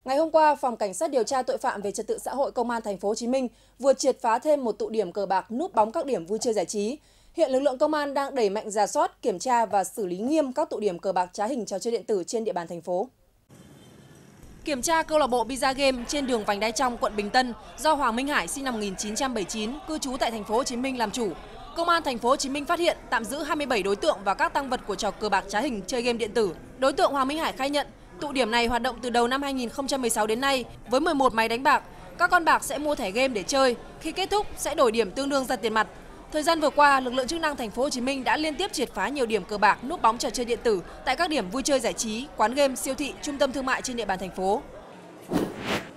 Ngày hôm qua, Phòng Cảnh sát điều tra tội phạm về trật tự xã hội Công an Thành phố Hồ Chí Minh vừa triệt phá thêm một tụ điểm cờ bạc núp bóng các điểm vui chơi giải trí. Hiện lực lượng công an đang đẩy mạnh rà soát, kiểm tra và xử lý nghiêm các tụ điểm cờ bạc trá hình trò chơi điện tử trên địa bàn thành phố. Kiểm tra câu lạc bộ Pizza Game trên đường Vành Đai Trong, quận Bình Tân do Hoàng Minh Hải sinh năm 1979, cư trú tại Thành phố Hồ Chí Minh làm chủ. Công an Thành phố Hồ Chí Minh phát hiện tạm giữ 27 đối tượng và các tang vật của trò cờ bạc trá hình chơi game điện tử. Đối tượng Hoàng Minh Hải khai nhận tụ điểm này hoạt động từ đầu năm 2016 đến nay với 11 máy đánh bạc. Các con bạc sẽ mua thẻ game để chơi, khi kết thúc sẽ đổi điểm tương đương ra tiền mặt. Thời gian vừa qua, lực lượng chức năng Thành phố Hồ Chí Minh đã liên tiếp triệt phá nhiều điểm cờ bạc núp bóng trò chơi điện tử tại các điểm vui chơi giải trí, quán game, siêu thị, trung tâm thương mại trên địa bàn thành phố.